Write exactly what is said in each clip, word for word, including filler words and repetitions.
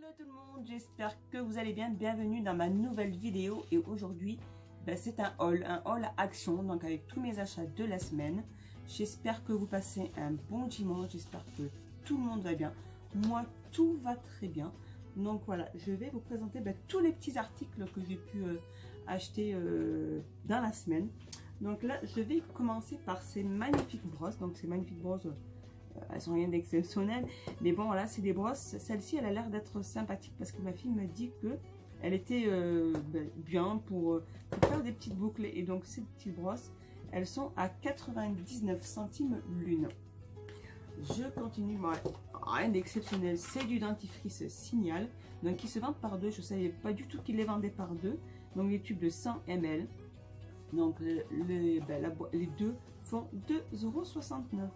Hello tout le monde, j'espère que vous allez bien, bienvenue dans ma nouvelle vidéo. Et aujourd'hui ben, c'est un haul, un haul à action, donc avec tous mes achats de la semaine. J'espère que vous passez un bon dimanche, j'espère que tout le monde va bien. Moi tout va très bien. Donc voilà, je vais vous présenter ben, tous les petits articles que j'ai pu euh, acheter euh, dans la semaine. Donc là je vais commencer par ces magnifiques brosses, donc ces magnifiques brosses. Elles sont rien d'exceptionnel, mais bon voilà, c'est des brosses. Celle-ci elle a l'air d'être sympathique parce que ma fille m'a dit que elle était euh, bien pour, pour faire des petites boucles. Et donc ces petites brosses, elles sont à quatre-vingt-dix-neuf centimes l'une. Je continue, moi rien d'exceptionnel, c'est du dentifrice Signal, donc qui se vendent par deux. Je savais pas du tout qu'ils les vendaient par deux. Donc les tubes de cent millilitres, donc le, le, ben, la, les deux font deux euros soixante-neuf.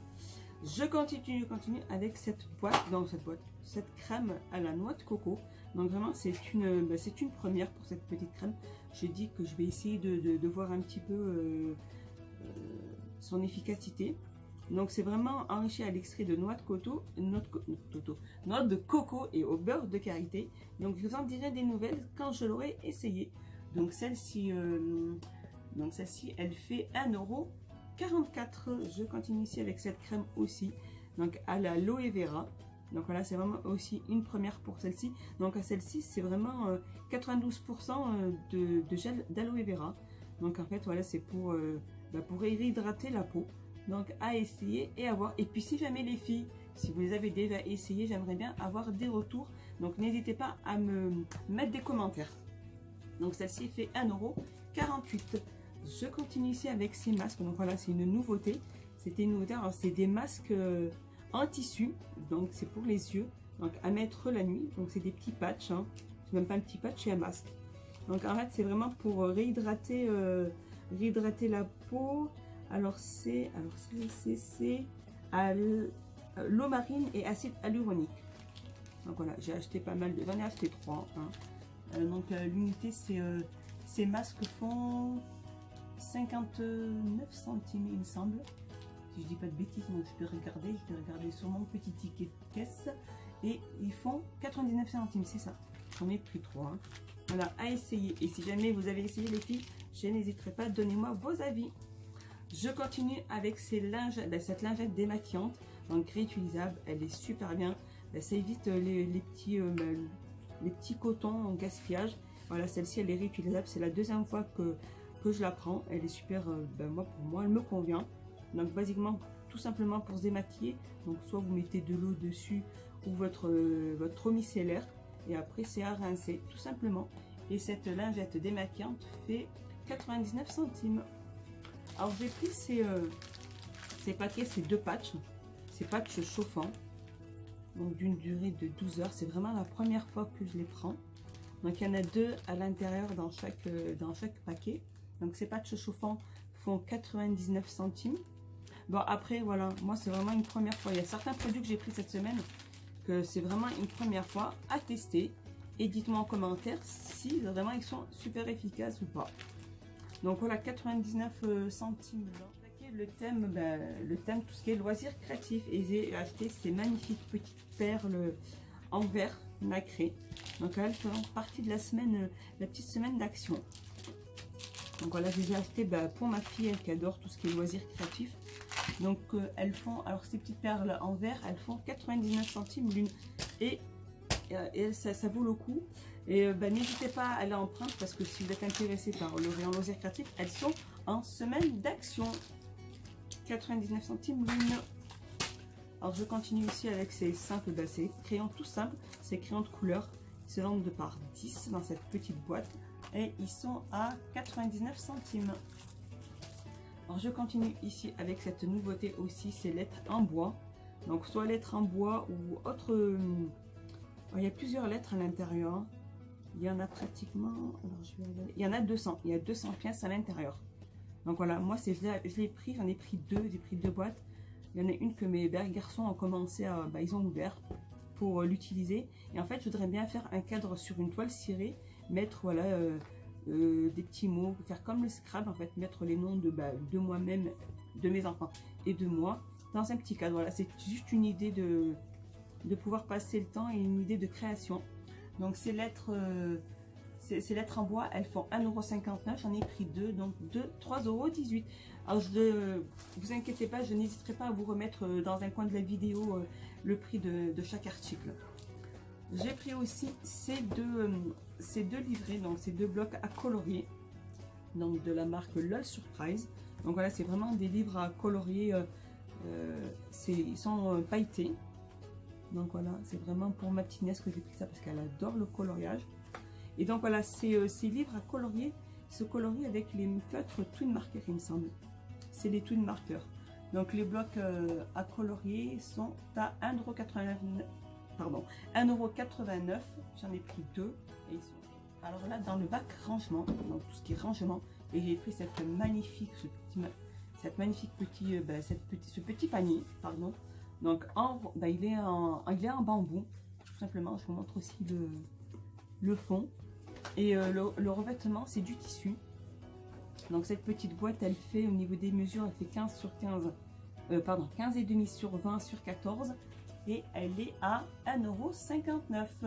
Je continue, continue avec cette boîte, dans cette boîte, cette crème à la noix de coco. Donc vraiment, c'est une, bah, c'est une première pour cette petite crème. Je dis que je vais essayer de, de, de voir un petit peu euh, euh, son efficacité. Donc c'est vraiment enrichi à l'extrait de noix de coco, noix de, co noix de coco et au beurre de karité. Donc je vous en dirai des nouvelles quand je l'aurai essayé. Donc celle-ci, euh, donc celle-ci, elle fait un euro quarante-quatre. Je continue ici avec cette crème aussi, donc à l'aloe vera. Donc voilà, c'est vraiment aussi une première pour celle-ci. Donc à celle-ci, c'est vraiment euh, quatre-vingt-douze pour cent de, de gel d'aloe vera. Donc en fait, voilà, c'est pour, euh, bah, pour réhydrater la peau. Donc à essayer et à voir. Et puis si jamais les filles, si vous les avez déjà essayé, j'aimerais bien avoir des retours. Donc n'hésitez pas à me mettre des commentaires. Donc celle-ci fait un euro quarante-huit. Je continue ici avec ces masques. Donc voilà, c'est une nouveauté. C'était une nouveauté. Alors c'est des masques euh, en tissu. Donc c'est pour les yeux. Donc à mettre la nuit. Donc c'est des petits patchs. Hein. C'est même pas un petit patch, c'est un masque. Donc en fait c'est vraiment pour réhydrater, euh, réhydrater la peau. Alors c'est, alors c'est, c'est à l'eau marine et acide hyaluronique. Donc voilà, j'ai acheté pas mal de, j'en ai acheté trois. Hein. Euh, donc euh, l'unité c'est, euh, ces masques font cinquante-neuf centimes il me semble, si je dis pas de bêtises. Donc je peux regarder, je peux regarder sur mon petit ticket de caisse et ils font quatre-vingt-dix-neuf centimes, c'est ça. J'en ai pris trois. Hein. Voilà, à essayer. Et si jamais vous avez essayé les filles, je n'hésiterai pas, donnez-moi vos avis. Je continue avec ces lingettes, cette lingette démaquillante, donc réutilisable, elle est super bien. Ça évite les, les petits euh, les petits cotons en gaspillage. Voilà, celle-ci elle est réutilisable, c'est la deuxième fois que que je la prends, elle est super, euh, ben moi pour moi elle me convient. Donc basiquement tout simplement pour se démaquiller, donc soit vous mettez de l'eau dessus ou votre euh, votre eau micellaire et après c'est à rincer tout simplement. Et cette lingette démaquillante fait quatre-vingt-dix-neuf centimes. Alors j'ai pris ces, euh, ces paquets, ces deux patchs, ces patchs chauffants, donc d'une durée de douze heures. C'est vraiment la première fois que je les prends. Donc il y en a deux à l'intérieur dans chaque, euh, dans chaque paquet. Donc ces patchs chauffants font quatre-vingt-dix-neuf centimes. Bon après voilà, moi c'est vraiment une première fois. Il y a certains produits que j'ai pris cette semaine que c'est vraiment une première fois à tester. Et dites-moi en commentaire si vraiment ils sont super efficaces ou pas. Donc voilà, quatre-vingt-dix-neuf centimes. Le thème, ben, le thème, tout ce qui est loisirs créatifs. Et j'ai acheté ces magnifiques petites perles en verre nacré. Donc elles feront partie de la semaine, la petite semaine d'action. Donc voilà, je les ai achetées ben, pour ma fille, elle qui adore tout ce qui est loisirs créatifs. Donc euh, elles font, alors ces petites perles en verre, elles font quatre-vingt-dix-neuf centimes l'une. Et et ça, ça vaut le coup. Et ben, n'hésitez pas à les emprunter parce que si vous êtes intéressé par le rayon loisirs créatifs, elles sont en semaine d'action. quatre-vingt-dix-neuf centimes l'une. Alors je continue ici avec ces simples, ben, ces crayons tout simples, ces crayons de couleur. Ils se vendent de par dix dans cette petite boîte et ils sont à quatre-vingt-dix-neuf centimes. Alors je continue ici avec cette nouveauté aussi, ces lettres en bois. Donc soit lettres en bois ou autre. Euh, il y a plusieurs lettres à l'intérieur. Il y en a pratiquement, alors je vais regarder, il y en a deux cents. Il y a deux cents pièces à l'intérieur. Donc voilà, moi c'est je l'ai pris, j'en ai pris deux, j'ai pris deux boîtes. Il y en a une que mes garçons ont commencé à, bah, ils ont ouvert pour euh, l'utiliser. Et en fait, je voudrais bien faire un cadre sur une toile cirée, mettre voilà euh, euh, des petits mots, faire comme le Scrabble en fait, mettre les noms de, bah, de moi-même, de mes enfants et de moi dans un petit cadre. Voilà, c'est juste une idée de de pouvoir passer le temps et une idée de création. Donc ces lettres, euh, ces, ces lettres en bois, elles font un euro cinquante-neuf, j'en ai pris deux, donc deux, trois euros dix-huit. Alors je vous inquiétez pas, je n'hésiterai pas à vous remettre dans un coin de la vidéo euh, le prix de, de chaque article. J'ai pris aussi ces deux, euh, ces deux livrets, donc ces deux blocs à colorier, donc de la marque LOL Surprise. Donc voilà, c'est vraiment des livres à colorier, euh, euh, ils sont euh, pailletés. Donc voilà, c'est vraiment pour ma petite nièce que j'ai pris ça parce qu'elle adore le coloriage. Et donc voilà, ces, euh, ces livres à colorier se colorient avec les feutres Twin Marker, il me semble. C'est les Twin Marker. Donc les blocs euh, à colorier sont à un euro quatre-vingt-neuf. Pardon, un euro quatre-vingt-neuf. J'en ai pris deux. Et ils sont... Alors là, dans le bac rangement, donc tout ce qui est rangement, et j'ai pris cette magnifique, ce petit, cette magnifique petit, euh, bah, cette petit, ce petit panier, pardon. Donc en, bah, il est en, il est en bambou, tout simplement. Je vous montre aussi le, le fond. Et euh, le, le revêtement, c'est du tissu. Donc cette petite boîte, elle fait au niveau des mesures, elle fait quinze sur quinze, euh, pardon, quinze virgule cinq sur vingt sur quatorze. Et elle est à un euro cinquante-neuf.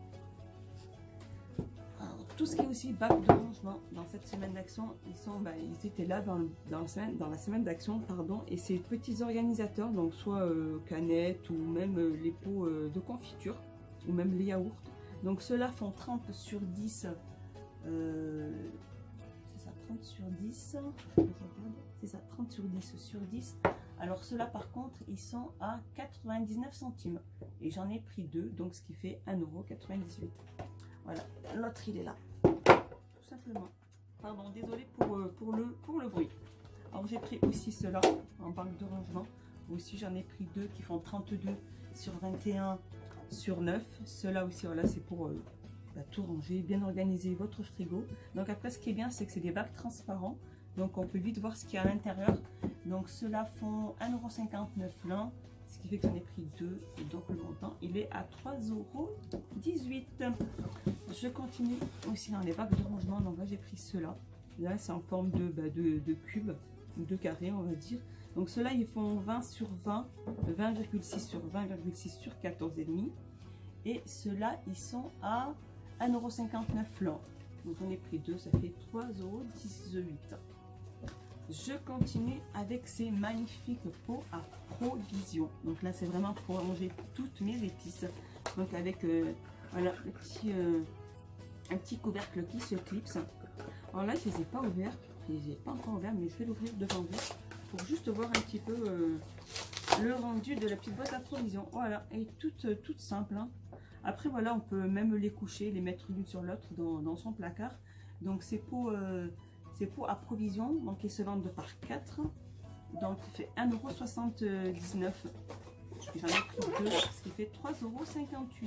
Tout ce qui est aussi bac de rangement dans cette semaine d'action, ils sont, bah, ils étaient là dans, le, dans, la semaine, dans la semaine d'action, pardon. Et ces petits organisateurs, donc soit euh, canettes ou même euh, les pots euh, de confiture ou même les yaourts. Donc ceux-là font trente sur dix. Euh, c'est ça, trente sur dix. C'est ça, trente sur dix sur dix. Alors ceux-là par contre, ils sont à quatre-vingt-dix-neuf centimes. Et j'en ai pris deux, donc ce qui fait un euro quatre-vingt-dix-huit. Voilà, l'autre il est là, tout simplement. Pardon, désolé pour, euh, pour, le, pour le bruit. Alors j'ai pris aussi ceux-là en banque de rangement. Aussi j'en ai pris deux qui font trente-deux sur vingt et un sur neuf. Ceux-là aussi, voilà, c'est pour euh, bah, tout ranger, bien organiser votre frigo. Donc après ce qui est bien, c'est que c'est des bacs transparents. Donc on peut vite voir ce qu'il y a à l'intérieur. Donc ceux-là font un euro cinquante-neuf l'un. Ce qui fait que j'en ai pris deux. Et donc le montant, il est à trois euros dix-huit. Je continue aussi dans les bacs de rangement. Donc là, j'ai pris ceux-là. Là, c'est en forme de, bah, de, de cube, de carré, on va dire. Donc ceux-là, ils font vingt sur vingt, vingt virgule six sur vingt virgule six sur quatorze virgule cinq. Et ceux-là, ils sont à un euro cinquante-neuf l'un. Donc j'en ai pris deux, ça fait trois euros dix-huit. Je continue avec ces magnifiques pots à provision. Donc là, c'est vraiment pour ranger toutes mes épices. Donc avec euh, voilà, le petit, euh, un petit couvercle qui se clipse. Alors là, je ne les ai pas ouverts. Je ne les ai pas encore ouverts, mais je vais l'ouvrir devant vous pour juste voir un petit peu euh, le rendu de la petite boîte à provision. Voilà, et toute, toute simple. Hein. Après, voilà, on peut même les coucher, les mettre l'une sur l'autre dans, dans son placard. Donc ces pots... Euh, Ces pots à provision, donc ils se vendent de par quatre. Donc il fait un euro soixante-dix-neuf. J'en ai pris deux, ce qui fait trois euros cinquante-huit.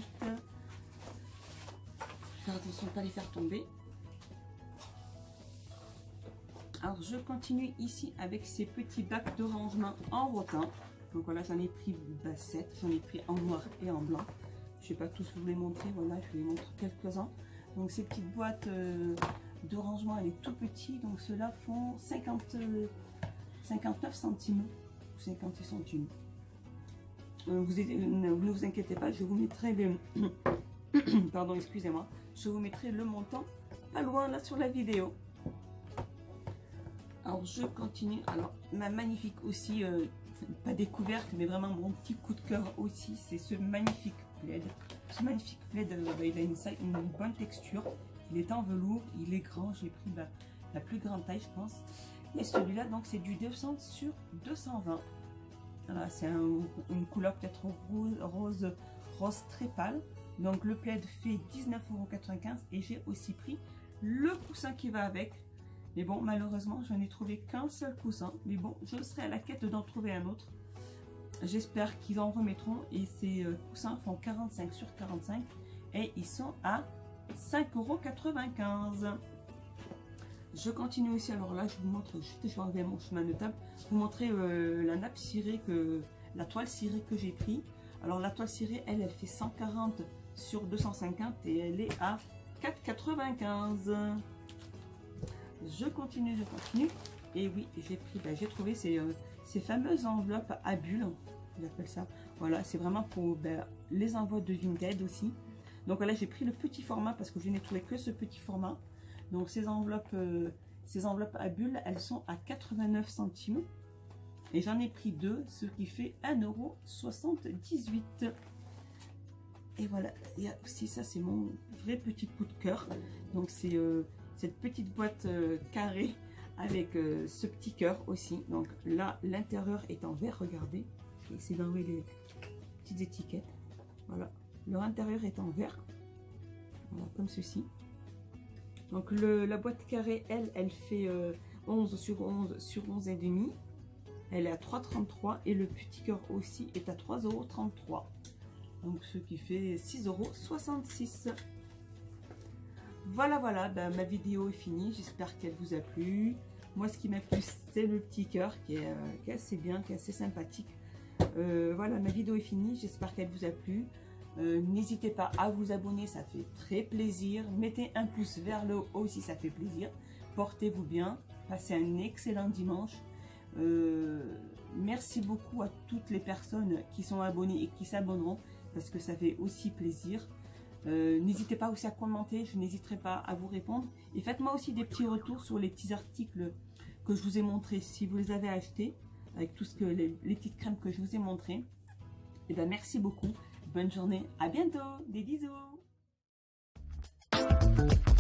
Faire attention de ne pas les faire tomber. Alors je continue ici avec ces petits bacs de rangement en rotin. Donc voilà, j'en ai pris bah, sept, j'en ai pris en noir et en blanc. Je ne vais pas tous vous les montrer, voilà, je vais vous montrer quelques-uns. Donc ces petites boîtes... Euh, de rangement, elle est tout petit, donc ceux-là font cinquante, cinquante-neuf centimes ou cinquante centimes. Euh, vous, ne, ne vous inquiétez pas, je vous mettrai le pardon, excusez-moi, je vous mettrai le montant pas loin là sur la vidéo. Alors je continue. Alors ma magnifique aussi, euh, pas découverte, mais vraiment mon petit coup de cœur aussi, c'est ce magnifique plaid. Ce magnifique plaid, euh, bah, il a une, une bonne texture. Il est en velours, il est grand, j'ai pris bah, la plus grande taille je pense. Et celui-là donc c'est du deux cents sur deux cent vingt. Voilà, c'est un, une couleur peut-être rose, rose, rose très pâle. Donc le plaid fait dix-neuf euros quatre-vingt-quinze et j'ai aussi pris le coussin qui va avec. Mais bon, malheureusement, je n'ai trouvé qu'un seul coussin. Mais bon, je serai à la quête d'en trouver un autre. J'espère qu'ils en remettront. Et ces euh, coussins font quarante-cinq sur quarante-cinq et ils sont à cinq euros quatre-vingt-quinze. Je continue aussi. Alors là, je vous montre, je vais enlever mon chemin de table, vous montrer euh, la nappe cirée, que la toile cirée que j'ai pris. Alors la toile cirée, elle, elle fait cent quarante sur deux cent cinquante et elle est à quatre euros quatre-vingt-quinze. Je continue, je continue. Et oui, j'ai pris, ben, j'ai trouvé ces, euh, ces fameuses enveloppes à bulles, j'appelle ça. Voilà, c'est vraiment pour ben, les envois de Vinted aussi. Donc voilà, j'ai pris le petit format parce que je n'ai trouvé que ce petit format. Donc ces enveloppes, euh, ces enveloppes à bulles, elles sont à quatre-vingt-neuf centimes. Et j'en ai pris deux, ce qui fait un euro soixante-dix-huit. Et voilà, il y a aussi ça, c'est mon vrai petit coup de cœur. Donc c'est euh, cette petite boîte euh, carrée avec euh, ce petit cœur aussi. Donc là, l'intérieur est en verre, regardez. Je vais essayer d'enlever les petites étiquettes. Voilà, leur intérieur est en verre. Voilà, comme ceci. Donc le, la boîte carrée, elle, elle fait euh, onze sur onze sur onze et demi. Elle est à trois euros trente-trois et le petit cœur aussi est à trois euros trente-trois. Donc ce qui fait six euros soixante-six. Voilà, voilà, ben, ma vidéo est finie. J'espère qu'elle vous a plu. Moi, ce qui m'a plu, c'est le petit cœur qui est, euh, qui est assez bien, qui est assez sympathique. Euh, voilà, ma vidéo est finie. J'espère qu'elle vous a plu. Euh, N'hésitez pas à vous abonner, ça fait très plaisir. Mettez un pouce vers le haut si ça fait plaisir. Portez-vous bien. Passez un excellent dimanche. Euh, merci beaucoup à toutes les personnes qui sont abonnées et qui s'abonneront parce que ça fait aussi plaisir. Euh, n'hésitez pas aussi à commenter, je n'hésiterai pas à vous répondre. Et faites-moi aussi des petits retours sur les petits articles que je vous ai montrés si vous les avez achetés, avec tout ce que les, les petites crèmes que je vous ai montrées. Et ben merci beaucoup, bonne journée, à bientôt, des bisous.